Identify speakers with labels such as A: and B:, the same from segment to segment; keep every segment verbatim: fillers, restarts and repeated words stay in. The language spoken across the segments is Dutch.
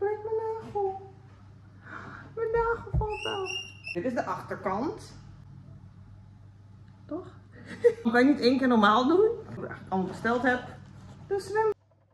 A: breek mijn nagel. Mijn nagel valt af. Dit is de achterkant. Toch? Dat kan je niet één keer normaal doen. Wat ik eigenlijk allemaal besteld heb. De zwem.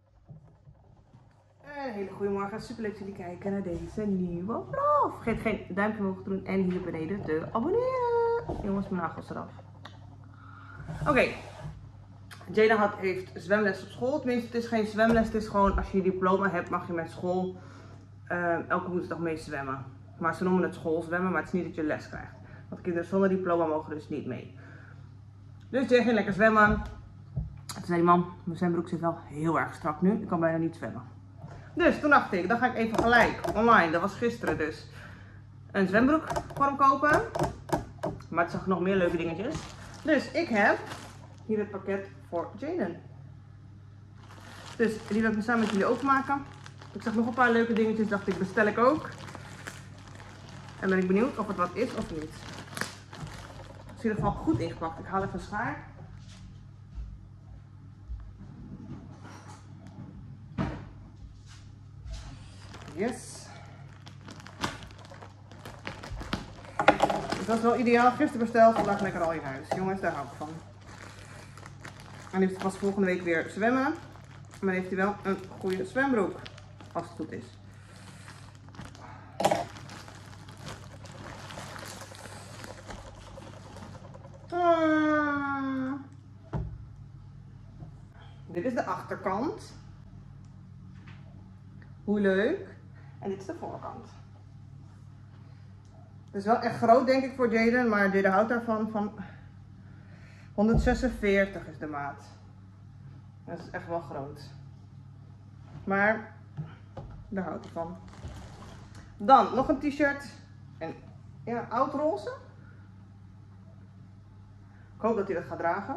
A: Een hele goede morgen. Super leuk dat jullie kijken naar deze nieuwe vlog. Vergeet geen duimpje omhoog te doen en hier beneden te abonneren. Jongens, mijn nagels eraf. Oké. Okay. Jada had, heeft zwemles op school. Tenminste, het is geen zwemles. Het is gewoon als je je diploma hebt, mag je met school uh, elke woensdag mee zwemmen. Maar ze noemen het schoolzwemmen, maar het is niet dat je les krijgt. Want kinderen zonder diploma mogen dus niet mee. Dus Jada ging lekker zwemmen. Toen zei die man, mijn zwembroek zit wel heel erg strak nu. Ik kan bijna niet zwemmen. Dus toen dacht ik, dan ga ik even gelijk online. Dat was gisteren dus. Een zwembroek voor hem kopen. Maar het zag nog meer leuke dingetjes. Dus ik heb hier het pakket voor Jaden. Dus die wil ik samen met jullie openmaken. Ik zag nog een paar leuke dingetjes, dacht ik bestel ik ook. En ben ik benieuwd of het wat is of niet. Het is in ieder geval goed ingepakt. Ik haal even een schaar. Yes. Dat is wel ideaal. Gisteren besteld, vandaag lekker al in huis. Jongens, daar hou ik van. En heeft hij pas volgende week weer zwemmen. Maar heeft hij wel een goede zwembroek. Als het goed is. Ah. Dit is de achterkant. Hoe leuk. En dit is de voorkant. Het is wel echt groot denk ik voor Jaden. Maar Jaden houdt daarvan van... honderdzesenveertig is de maat. Dat is echt wel groot. Maar daar houdt hij van. Dan nog een t-shirt. En ja, oud roze. Ik hoop dat hij dat gaat dragen.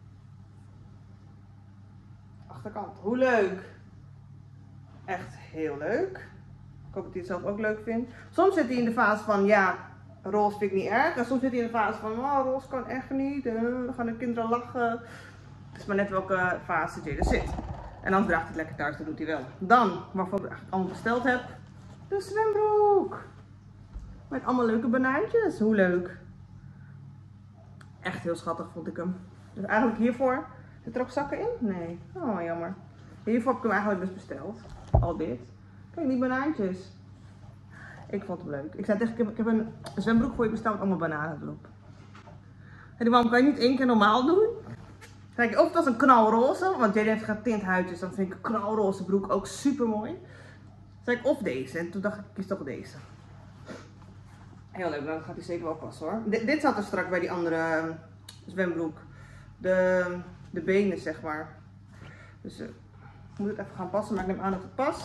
A: Achterkant. Hoe leuk. Echt heel leuk. Ik hoop dat hij het zelf ook leuk vindt. Soms zit hij in de fase van ja, roze vind ik niet erg. En soms zit hij in de fase van oh, roze kan echt niet. Uh, dan gaan de kinderen lachen. Het is maar net welke fase Jada zit. En dan draagt hij het lekker thuis, dat doet hij wel. Dan, waarvoor ik eigenlijk allemaal besteld heb. De zwembroek. Met allemaal leuke banaantjes. Hoe leuk. Echt heel schattig vond ik hem. Dus eigenlijk hiervoor. Zit er ook zakken in? Nee. Oh, jammer. Hiervoor heb ik hem eigenlijk dus besteld. Al dit. Kijk, die banaantjes. Ik vond hem leuk. Ik zei tegen hem, ik heb een zwembroek voor je besteld met allemaal bananen erop. En die man kan je niet één keer normaal doen. Kijk, of het was een knalroze, want Jaden heeft getint huid, dus dan vind ik een knalroze broek ook super mooi. Toen zei ik of deze, en toen dacht ik, ik kies toch deze. Heel leuk, dan gaat hij zeker wel passen hoor. D dit zat er straks bij die andere zwembroek. De, de benen zeg maar. Dus uh, ik moet het even gaan passen, maar ik neem aan dat het past.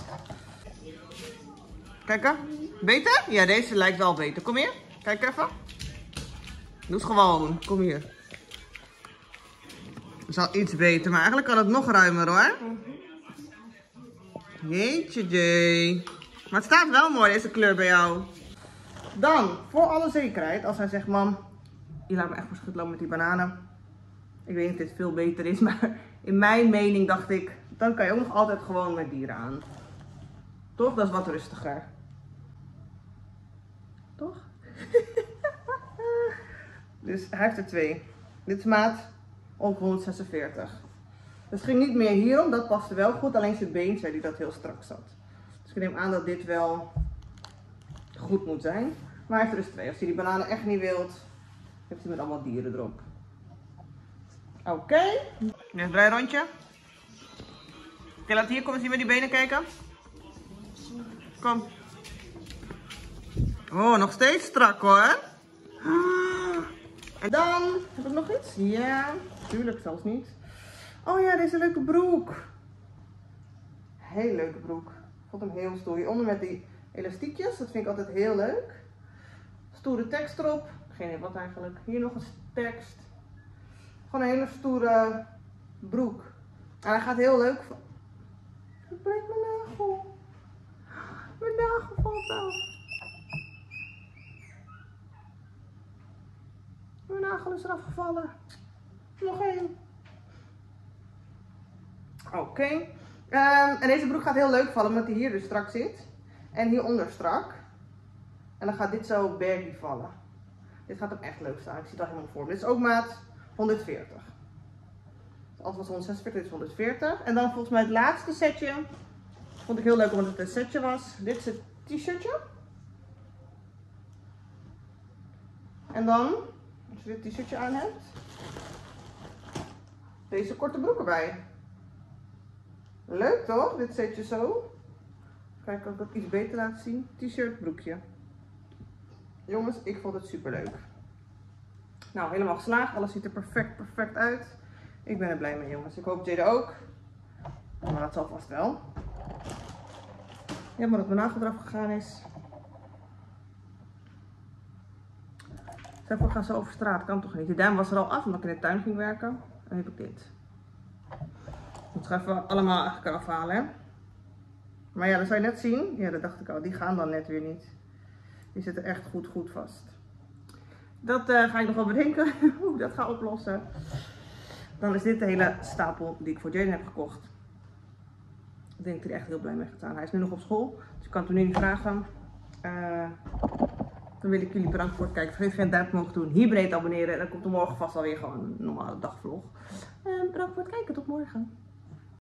A: Kijk hè, beter? Ja, deze lijkt wel beter. Kom hier, kijk even. Doe het gewoon, kom hier. Het is al iets beter, maar eigenlijk kan het nog ruimer hoor. Jeetje jee. Maar het staat wel mooi deze kleur bij jou. Dan, voor alle zekerheid, als hij zegt mam, je laat me echt voor schut lopen met die bananen. Ik weet niet of dit veel beter is, maar in mijn mening dacht ik, dan kan je ook nog altijd gewoon met dieren aan. Toch? Dat is wat rustiger. Toch? Dus hij heeft er twee. Dit is maat ook honderdzesenveertig. Dus het ging niet meer hierom, dat paste wel goed. Alleen zijn been zei hij dat heel strak zat. Dus ik neem aan dat dit wel goed moet zijn. Maar hij heeft er dus twee. Als hij die bananen echt niet wilt, heeft hij met allemaal dieren erop. Oké. Okay. Nu een draai rondje. Oké, okay, laat hier komen, eens hier met die benen kijken. Kom. Oh, nog steeds strak hoor. En dan, heb ik nog iets? Ja, tuurlijk, zelfs niet. Oh ja, deze leuke broek. Heel leuke broek. Ik vond hem heel stoer. Hieronder met die elastiekjes, dat vind ik altijd heel leuk. Stoere tekst erop. Geen idee wat eigenlijk. Hier nog een tekst. Gewoon een hele stoere broek. En hij gaat heel leuk. Ik breek mijn nagel. Mijn nagel valt af. Mijn nagel is eraf gevallen. Nog één. Oké. Okay. Um, en deze broek gaat heel leuk vallen, omdat hij hier dus strak zit. En hieronder strak. En dan gaat dit zo baggy vallen. Dit gaat hem echt leuk staan. Ik zie het al helemaal voor me. Dit is ook maat honderdveertig. Dus alles was honderdzesenveertig, dit is honderdveertig. En dan volgens mij het laatste setje. Vond ik heel leuk omdat het een setje was. Dit is het t-shirtje. En dan, als je dit t-shirtje aan hebt, deze korte broek erbij. Leuk toch? Dit setje zo. Kijk of ik dat iets beter laat zien. T-shirt, broekje. Jongens, ik vond het super leuk. Nou, helemaal geslaagd. Alles ziet er perfect, perfect uit. Ik ben er blij mee, jongens. Ik hoop Jada ook. Maar dat zal vast wel. Ja, maar dat mijn nagel eraf gegaan is. Stel voor, ik ga zo over straat. Kan toch niet? De duim was er al af omdat ik in de tuin ging werken. En dan heb ik dit. Dat gaan we allemaal eigenlijk afhalen, hè. Maar ja, dat zou je net zien. Ja, dat dacht ik al. Die gaan dan net weer niet. Die zitten echt goed, goed vast. Dat uh, ga ik nog wel bedenken. Hoe ik dat ga oplossen. Dan is dit de hele stapel die ik voor Jaden heb gekocht. Ik denk dat hij er echt heel blij mee gaat staan. Hij is nu nog op school. Dus ik kan het hem nu niet vragen. Uh, dan wil ik jullie bedanken voor het kijken. Vergeet geen duimpje omhoog te doen. Hier beneden abonneren. Dan komt er morgen vast alweer gewoon een normale dagvlog. Uh, bedankt voor het kijken. Tot morgen.